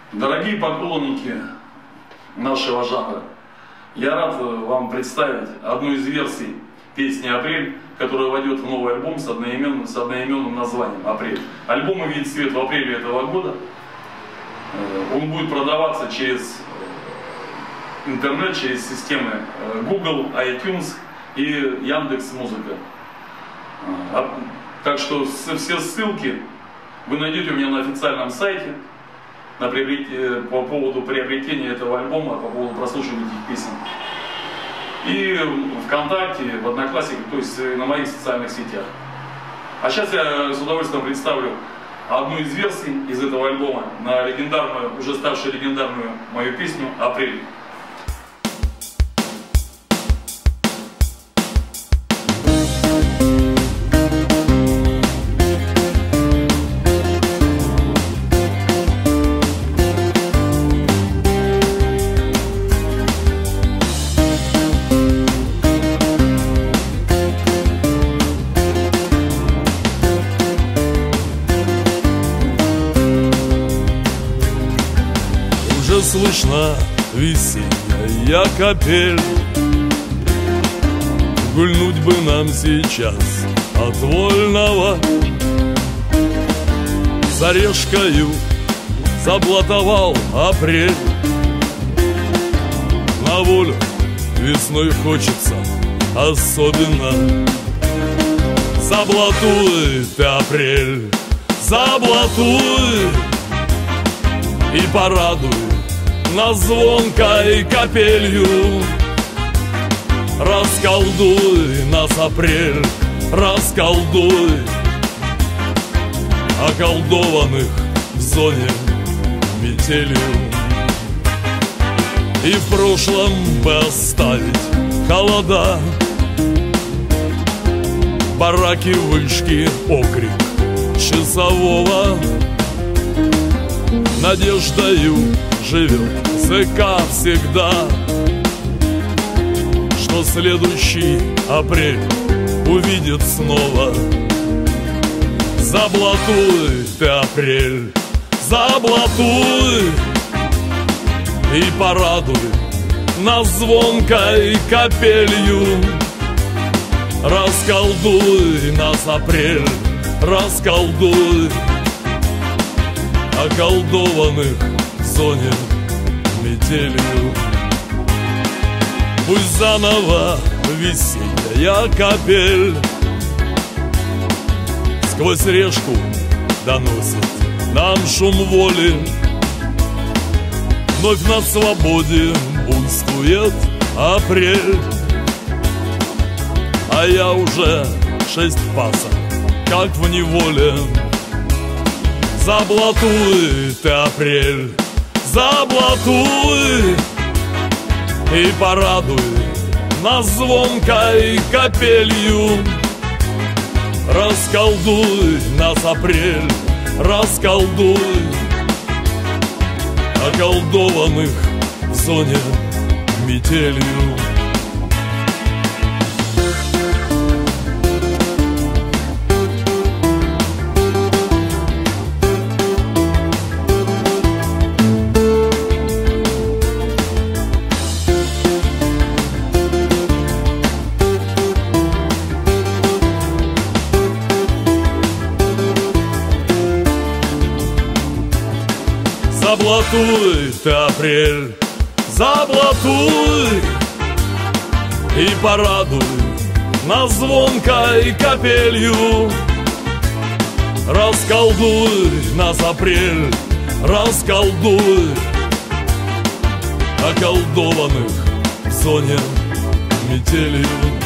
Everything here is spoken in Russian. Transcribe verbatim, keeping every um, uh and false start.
Дорогие поклонники нашего жанра, я рад вам представить одну из версий песни «Апрель», которая войдет в новый альбом с одноименным, с одноименным названием «Апрель». Альбом увидит свет в апреле этого года. Он будет продаваться через интернет, через системы Google, iTunes и Яндекс.Музыка. Так что все ссылки вы найдете у меня на официальном сайте на приобрет... по поводу приобретения этого альбома, по поводу прослушивания этих песен. И в ВКонтакте, в Одноклассниках, то есть на моих социальных сетях. А сейчас я с удовольствием представлю одну из версий из этого альбома на легендарную, уже ставшую легендарную мою песню «Апрель». Слышна весенняя капель. Гульнуть бы нам сейчас от вольного. С орешкою заблатовал апрель. На волю весной хочется особенно. Заблатуй ты, апрель, заблатуй и порадуй нас звонкой капелью. Расколдуй нас, апрель, расколдуй околдованных в зоне метелью. И в прошлом бы оставить холода, бараки, вышки, окрик часового. Надеждою живет ЗК всегда, что следующий апрель увидит снова. Заблатуй ты, апрель, заблатуй и порадуй нас звонкой капелью. Расколдуй нас, апрель, расколдуй околдованных в зоне метелью. Пусть заново весенняя капель сквозь решку доносит нам шум воли. Вновь на свободе буйствует апрель, а я уже шесть пасов, как в неволе. Заблатуй ты, апрель, заблатуй и порадуй нас звонкой капелью. Расколдуй нас, апрель, расколдуй околдованных в зоне метелью. Заблатуй ты, апрель, заблатуй и порадуй нас звонкой капелью. Расколдуй нас, апрель, расколдуй околдованных в зоне метелью.